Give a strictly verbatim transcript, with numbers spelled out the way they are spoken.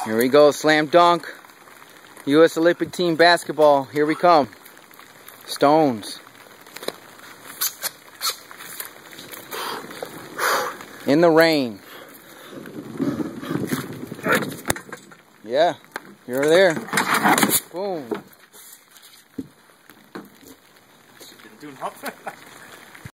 Here we go, slam dunk. U S Olympic team basketball. Here we come. Stones. In the rain. Yeah, you're there. Boom. Didn't do nothing.